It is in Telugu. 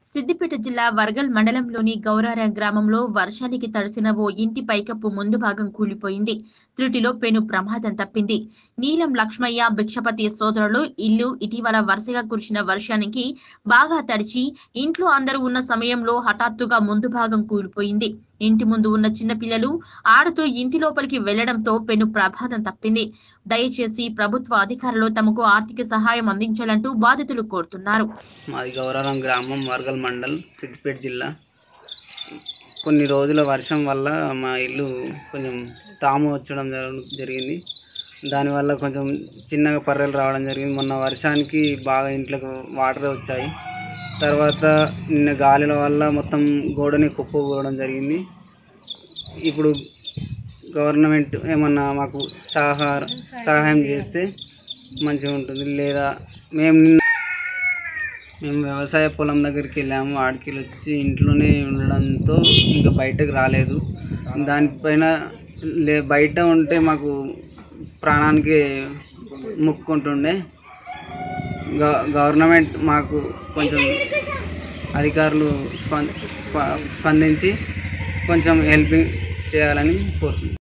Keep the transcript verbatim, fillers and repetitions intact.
సిద్దిపేట జిల్లా వర్గల్ మండలంలోని గౌరారం గ్రామంలో వర్షానికి తడిసిన ఓ ఇంటి పైకప్పు ముందు భాగం కూలిపోయింది. త్రుటిలో పెను ప్రమాదం తప్పింది. నీలం లక్ష్మయ్య భిక్షపతి సోదరులు ఇల్లు ఇటీవల వరుసగా కురిసిన వర్షానికి బాగా తడిచి ఇంట్లో అందరూ ఉన్న సమయంలో హఠాత్తుగా ముందు భాగం కూలిపోయింది. ఇంటి ముందు ఉన్న చిన్న పిల్లలు ఆడుతూ ఇంటి లోపలికి వెళ్లడంతో పెను ప్రమాదం తప్పింది. దయచేసి ప్రభుత్వ అధికారులు తమకు ఆర్థిక సహాయం అందించాలంటూ బాధితులు కోరుతున్నారు. మాది గౌరారం గ్రామం వర్గల్ మండల్ సిద్దిపేట జిల్లా. కొన్ని రోజుల వర్షం వల్ల మా ఇల్లు కొంచెం తాము వచ్చడం జరిగింది. దానివల్ల కొంచెం చిన్నగా పర్రెలు రావడం జరిగింది. మొన్న వర్షానికి బాగా ఇంట్లోకి వాటర్ వచ్చాయి. తర్వాత నిన్న గాలిల వల్ల మొత్తం గోడని కుప్పకూడడం జరిగింది. ఇప్పుడు గవర్నమెంట్ ఏమన్నా మాకు సహాయ సహాయం చేస్తే మంచిగా ఉంటుంది. లేదా మేము మేము వ్యవసాయ పొలం దగ్గరికి వెళ్ళాము. ఆడికి వచ్చి ఇంట్లోనే ఉండడంతో ఇంకా బయటకు రాలేదు. దానిపైన లే బయట ఉంటే మాకు ప్రాణానికి ముక్కుంటుండే. గవర్నమెంట్ మాకు కొంచెం అధికారులు స్పందించి కొంచెం హెల్పింగ్ చేయాలని కోరుతున్నాను.